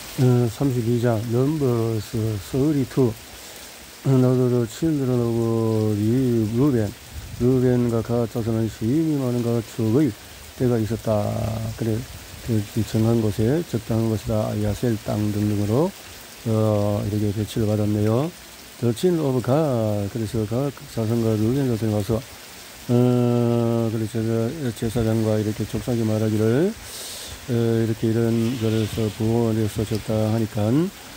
32장 넘버스 32 너도 children of 루벤과 가 자손은 심히 많은 가축의 때가 있었다. 그래 정한 곳에 적당한 곳이다. 야셀 땅 등등으로 이렇게 배치를 받았네요. The children of 가 그래서 가 자손과 루벤 자손이 와서 그래서 제사장과 이렇게 족속이 말하기를 이렇게 이런 것에서 부원에서 적당하니까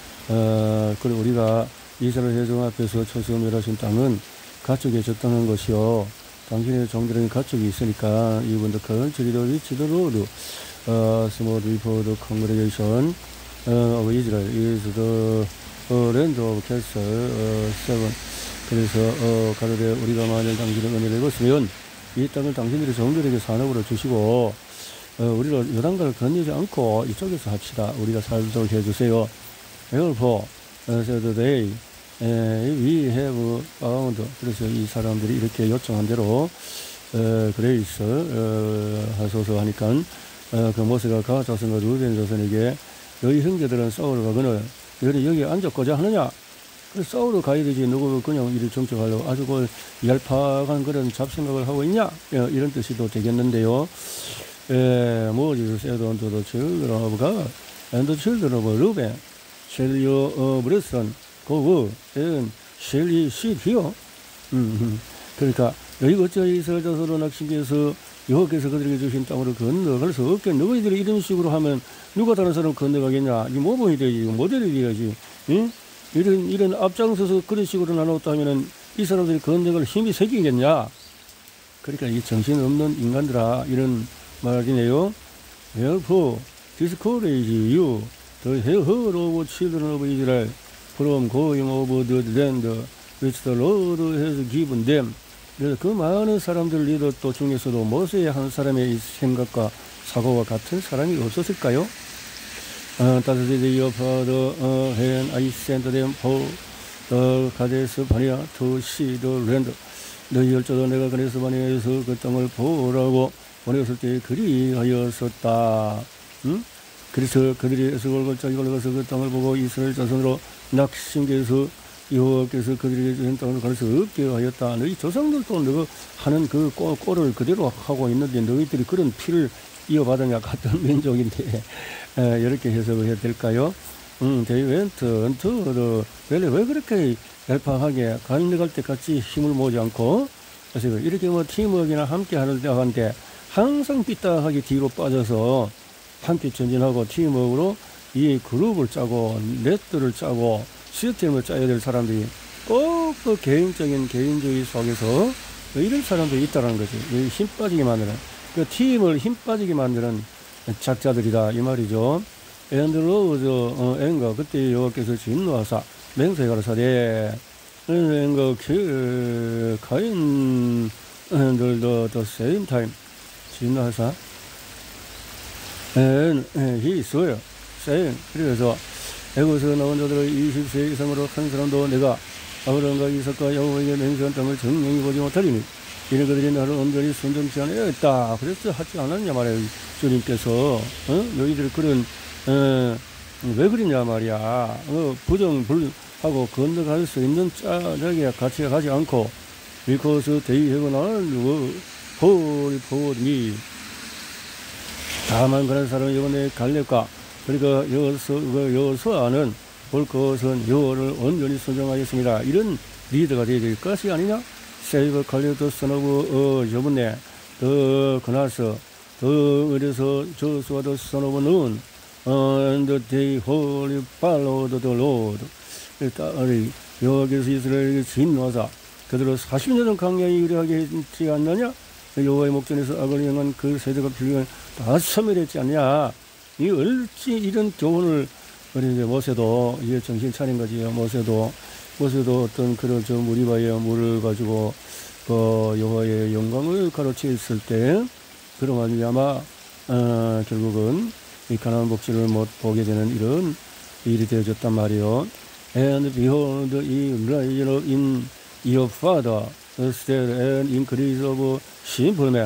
그리고 우리가 이스라엘 회중 앞에서 초수멸하신 땅은 가축에 적당한 것이요. 당신의 종들은 가축이 있으니까 이분도 컨트리도 위치도 로드 스몰 리포드 컨그레게이션 of Israel is the land of castle 7. 그래서 가로되 우리가 만일 당신의 은혜를 입었으면 이 땅을 당신들의 종들에게 산업으로 주시고 우리를 요단강을 건너지 않고 이쪽에서 합시다. 우리가 살도록 해주세요. Therefore, said they, we have found. 그래서 이 사람들이 이렇게 요청한 대로 그레이스 하소서 하니까 그 모세가 가 자손과 루벤 자손에게 너희 형제들은 싸우러 가거늘 너희 여기 앉았고자 하느냐? 싸우러 가야 되지 누구 그냥 이리 정적하려고 아주 그 얄팍한 그런 잡생각을 하고 있냐? 이런 뜻이도 되겠는데요. Moses said unto the children of God and the children of Reuben, shall your brethren go and shall ye sit here? 그러니까 너희 어찌 이스라엘 자손을 낙심께서 여호와께서 그들에게 주신 땅으로 건너갈 수 없게 너희들이 이런 식으로 하면 누가 다른 사람 건너가겠냐? 이 모범이 되지, 모델이 되어야지. 응? 이런 앞장서서 그런 식으로 나눴다면은 이 사람들이 건너갈 힘이 생기겠냐? 그러니까 이 정신없는 인간들아 이런 말이네요. Therefore, discourage you, the heard of children of Israel, from going over the land which the Lord has given them. 그래서 그 많은 사람들 리더 또 중에서도 모세의 한 사람의 생각과 사고와 같은 사람이 없었을까요? Thus did your father and I sent them for the Kadesh Barnea to see the land. 너희 열조도 내가 가데스 바네아에서 그 땅을 보라고 보내었을 때 그리하였었다. 그래서 그들이 에스골 골짜기 올라가서 그 땅을 보고 이스라엘 자손으로 낙심께서 여호와께서 그들에게 주신 땅을 갈 수 없게 하였다. 너희 조상들도 너가 하는 그 꼴을 그대로 하고 있는데 너희들이 그런 피를 이어받으냐 같은 민족인데 이렇게 해석을 해야 될까요? They went unto the valley. 왜 그렇게 얄팍하게 갈려갈 때 같이 힘을 모지 않고 그래서 이렇게 뭐 팀워크나 함께 하는 때한테 항상 삐딱하게 뒤로 빠져서 함께 전진하고 팀워크로 이 그룹을 짜고 넷들을 짜고 시스템을 짜야 될 사람들이 꼭 그 개인주의 속에서 이런 사람들이 있다는 거지. 힘 빠지게 만드는 그 팀을 힘 빠지게 만드는 작자들이다 이 말이죠. 엔드로우저 앵가 그때 여호와께서 진노하사 맹세히 가라사대 앵가 가인들도 the same time 진노하사 and he swore saying 그래서 애굽에서 나온 자들의 20세 이상으로 한 사람도 내가 아브라함과 이삭과 야곱에게 맹세한 땅을 정령히 보지 못하리니 이런 그들이 나를 온전히 순종치 않았다. 그래서 하지 않았냐 말이야 주님께서. 너희들 그런 왜 그러냐 말이야. 부정불하고 건너갈 수 있는 짜자기에 같이 가지 않고 because they have not heard me. 다만 그런 사람은 이번에 갈렙과 그러니까 여호수아는 볼 것은 여호와를 온전히 순종하였습니다. 이런 리더가 되어야 될 것이 아니냐? Save 갈렙 the son of 여분네 더 그나서 더 어려서 저수와 the son of nun and they wholly followed the Lord. 여호와께서 이스라엘에게 진노하사 그들을 40년 강야에 유리하게 했지 않느냐? 여호와의 목전에서 악을 행한 그 세대가 필요한 다 소멸했지 않냐? 이 얼지 이런 교훈을 우리 모세도 이제 정신 차린 거지. 모세도 어떤 그런 저 무리바에 물을 가지고 여호와의 영광을 가로치었을 때 그런 말미암아 결국은 이 가나안 복지를 못 보게 되는 이런 일이 되어졌단 말이요. And behold, in your father instead and increase of simple men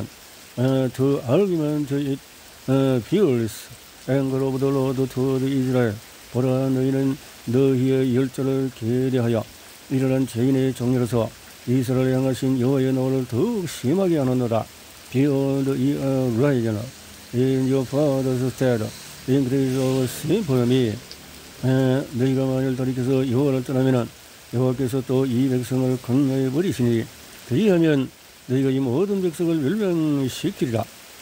to argument it fuels anger of the Lord to the Israel. 보라 너희는 너희의 열조를 계대하여 일어난 죄인의 종류로서 이스라엘을 향하신 여호와의 노를 더욱 심하게 하느니라. Behold, ye are risen in your father's stead, in grace of sin for me. 너희가 만일 돌이켜서 여호와를 떠나면은 여호와께서 또 이 백성을 건너해 버리시니 그리하면 너희가 이 모든 백성을 멸망시키리라.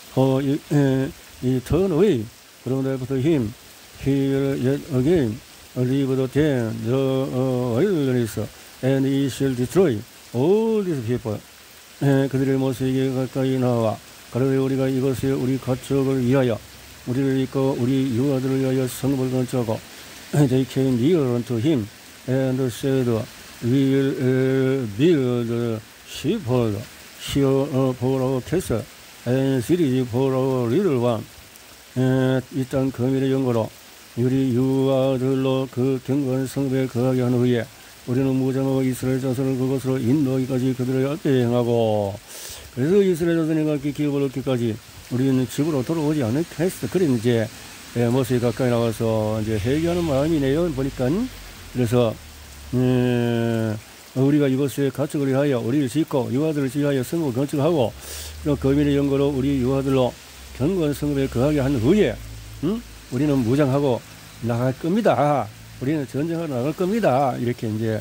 Turn away from after him, he will yet again leave the wilderness, and he shall destroy all these people. 그들의 모세에게 가까이 나와 가로되 우리가 이것에 우리 가축을 위하여 우리를 이끌어 우리 유아들을 위하여 성읍을 건축하고 They came near unto him and said, We will build a sheepfold here for our cattle and cities for our little one. 이 땅 거민의 영고로 우리 유아들로 그 견고한 성읍에 거하게 한 후에 우리는 무장하고 이스라엘 자손을 그곳으로 인도하기까지 그들의 앞에 행하고. 그래서 이스라엘 자손이 각기 기업을 얻기까지 우리는 집으로 돌아오지 않겠어. 그래 이제 모세에 가까이 나와서 이제 회개하는 마음이네요. 보니까. 그래서 우리가 이곳에 가축을 위하여 우리를 짓고 유아들을 위하여 성읍을 건축하고 또 거민의 영거로 우리 유아들로 견고한 성읍에 거하게 한 후에 우리는 무장하고 나갈 겁니다. 우리는 전쟁하러 나갈 겁니다. 이렇게 이제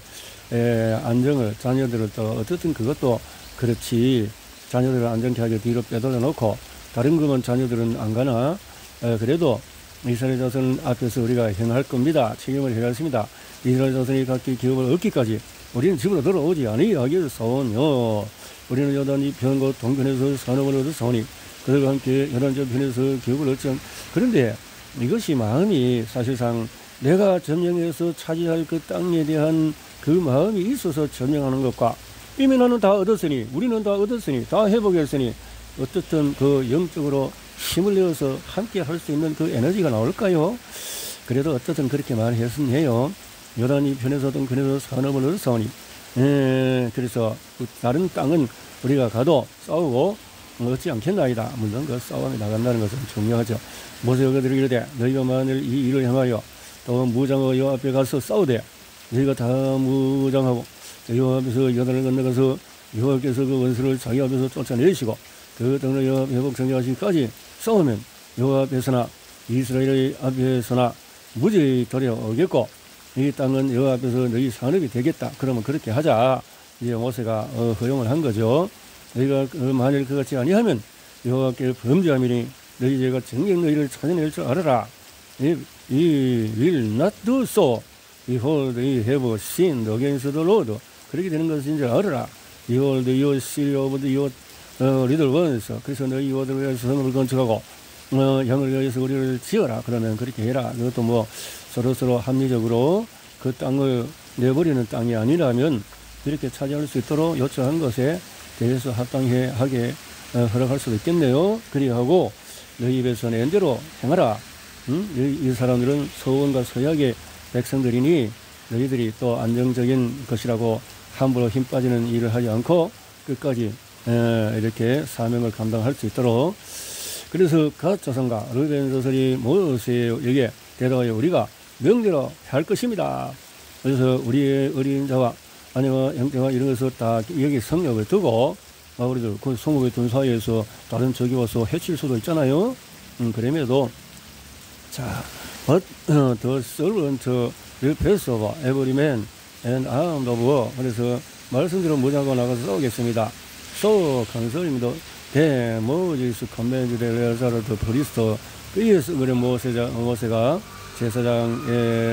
안정을 자녀들을 또 어쨌든 그것도 그렇지. 자녀들을 안정케 하게 뒤로 빼돌려 놓고 다른 거면 자녀들은 안 가나. 그래도 이스라엘 자손 앞에서 우리가 행할 겁니다. 책임을 해야겠습니다. 이스라엘 자손이 각기 기업을 얻기까지 우리는 집으로 돌아오지 아니하겠사오며 우리는 여단이 편과 동편에서 산업을 얻었사오니 그들과 함께 열한저 편에서 기업을 얻지 않. 그런데 이것이 마음이 사실상 내가 점령해서 차지할 그 땅에 대한 그 마음이 있어서 점령하는 것과 이미 나는 다 얻었으니 우리는 다 얻었으니 다 회복했으니 어떻든 그 영적으로 힘을 내어서 함께 할 수 있는 그 에너지가 나올까요? 그래도 어떻든 그렇게 말했었네요. 요단이 편에서 동편에서 산업을 얻었사오니 그래서 다른 땅은 우리가 가도 싸우고 얻지 않겠나이다. 물론 그 싸움에 나간다는 것은 중요하죠. 모세가 그들에게 이르되 너희가 만일 이 일을 행하여 또 무장하고 여호와 앞에 가서 싸우되 너희가 다 무장하고 여호와 앞에서 요단을 건너가서 여호와께서 그 원수를 자기 앞에서 쫓아내시고 그 땅을 여호와 회복 정리하시기까지 싸우면 여호와 앞에서나 이스라엘 앞에서나 무죄히 돌아오겠고 이 땅은 여호와 앞에서 너희 산업이 되겠다. 그러면 그렇게 하자. 이제 모세가 허용을 한 거죠. 너희가 만일 그같이 아니하면 여호와께 범죄함이니 너희 죄가 정녕 너희를 찾아낼 줄 알아라. If ye will not do so, behold, ye have sinned against the Lord. 그렇게 되는 것인 줄 알아라. Behold, your seal of your little ones. 그래서 너희 유아들을 위해서 성읍을 건축하고 형을 위해서 우리를 지어라. 그러면 그렇게 해라. 그것도 뭐 서로서로 합리적으로 그 땅을 내버리는 땅이 아니라면 이렇게 차지할 수 있도록 요청한 것에 대해서 합당하게 허락할 수도 있겠네요. 그리하고 너희 입에서 낸 대로 행하라. 이 사람들은 서원과 서약의 백성들이니 너희들이 또 안정적인 것이라고 함부로 힘 빠지는 일을 하지 않고 끝까지 이렇게 사명을 감당할 수 있도록. 그래서 갓 자손과 르벤 자손이 모세에게 대답하여 우리가 명대로 할 것입니다. 그래서 우리의 어린 자와 아내와 형제와 이런 것을 다 여기 성역을 두고 우리들 그 성읍에 둔 사이에서 다른 적이 와서 해칠 수도 있잖아요. 그럼에도 자, but the servant will pass over every man and armed of war. 그래서 말씀대로 무장하고 나가서 싸우겠습니다. So concerning the Moses commanded Eleazar the priest. 그래서 그래 모세가 제사장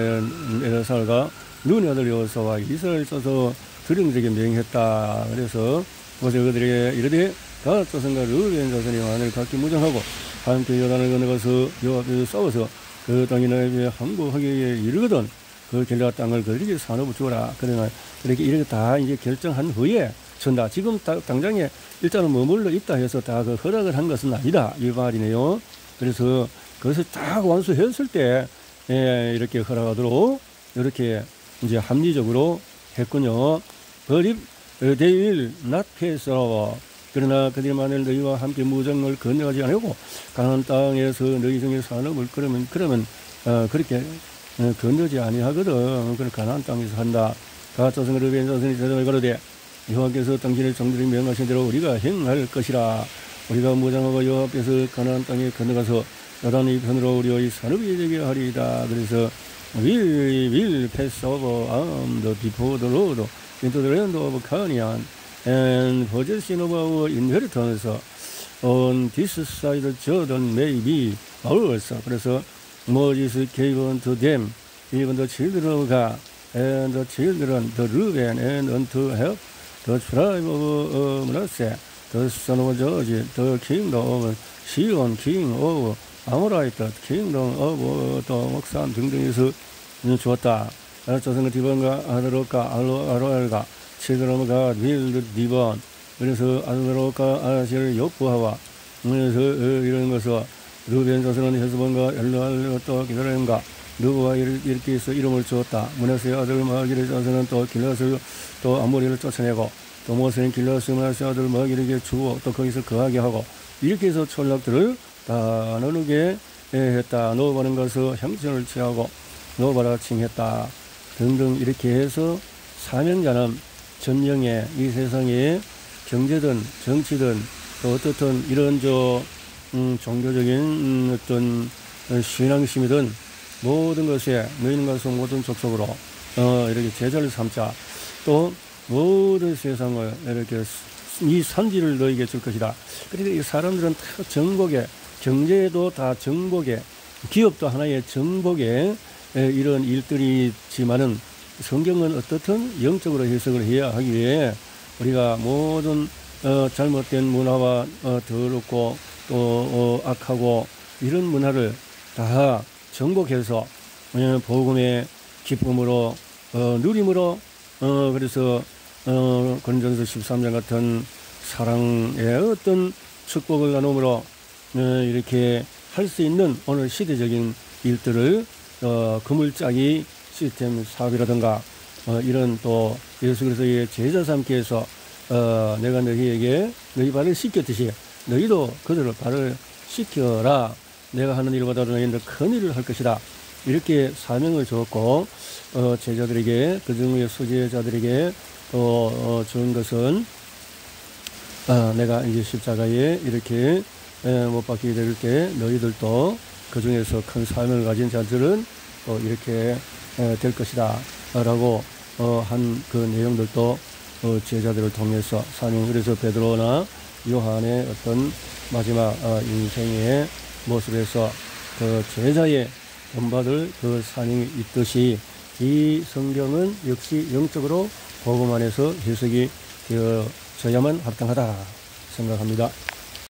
엘사가 눈의 아들 여호수아와 이스라엘 써서 드림에게 명했다. 그래서 모세가 그들에게 이르되 갓 자손과 르벤 자손이 하늘 각기 무장하고 함께 요단을 건너가서 여호와 앞에서 싸워서 그 땅이 너희에게 항복하기에 이르거든 그 길앗 땅을 그들에게 산업을 주어라. 그러나 이렇게 이렇게 다 이제 결정한 후에 전다. 지금 당장에 일단은 머물러 있다 해서 다 그 허락을 한 것은 아니다 이 말이네요. 그래서 그것을 딱 완수했을 때 이렇게 허락하도록 이렇게 이제 합리적으로 했군요. But if they will not pass over. 그러나 그들만을 너희와 함께 무장을 건너가지 않고 가나안 땅에서 너희 중에 산업을 그러면 그렇게 건너지 아니하거든. 그런 가나안 땅에서 한다. 각 자손의 르벤 자손이 대답을 가로되 여호와께서 당신의 종들이 명하신 대로 우리가 행할 것이라. 우리가 무장하고 여호와 앞에서 가나안 땅에 건너가서 요단의 편으로 우리의 산업이 되게 하리이다. 그래서 will pass over the before the Lord into the land of Canaan and possession of our inheritance on this side Jordan may be ours. 그래서 Moses gave unto them even the children of God and the children the Reuben and unto help the tribe of Manasseh the son of Judge the kingdom of Sihon king of Amorite kingdom of the 목산 등등에서 주었다. 자손의 디본과 아드로과 아로엘과 children of God will 디본. 그래서 아드로과 아셀 욕부하와 그래서 이런 것을 르벤 자손은 헤스본과 엘르알 또 기드라임과 누구와 이렇게 해서 이름을 주었다. 므낫세 아들 마길의 자손은 또 길앗을 또 아모리를 쫓아내고 또 모세는 길앗을 므낫세 아들 마길에게 주고 또 거기서 거하게 하고 이렇게 해서 촌락들을 다 나누게 했다. 노바는 가서 형편을 취하고 노바라 칭했다. 등등 이렇게 해서 사명자는 전령의 이 세상에 경제든 정치든 또 어떻든 이런 종교적인 어떤 신앙심이든 모든 것에 너희는 가서 모든 족속으로 이렇게 제자를 삼자. 또 모든 세상을 이렇게 이 산지를 너희에게 줄 것이다. 그러니까 이 사람들은 다 정복에 경제도 다 정복에 기업도 하나의 정복에 이런 일들이지만은 성경은 어떻든 영적으로 해석을 해야 하기에 우리가 모든 잘못된 문화와 더럽고 또 악하고 이런 문화를 다 정복해서 복음의 기쁨으로 누림으로 그래서 고린도전서 13장 같은 사랑의 어떤 축복을 나눔으로 이렇게 할 수 있는 오늘 시대적인 일들을 그물짜기 시스템 사업이라든가 이런 또 예수 그리스도의 제자 삼기 위해서 내가 너희에게 너희 발을 씻겼듯이 너희도 그들을 발을 씻겨라. 내가 하는 일보다 너희는 더 큰 일을 할 것이다. 이렇게 사명을 주었고 제자들에게 그중에 수제자들에게 또 주는 것은 내가 이제 십자가에 이렇게 못 박히게 될 때 너희들도 그 중에서 큰 사명을 가진 자들은 또 이렇게 될 것이다 라고 한 그 내용들도 제자들을 통해서 사명. 그래서 베드로나 요한의 어떤 마지막 인생의 모습에서 그 제자의 본받을 그 사명이 있듯이 이 성경은 역시 영적으로 복음 안에서 해석이 되어져야만 합당하다 생각합니다.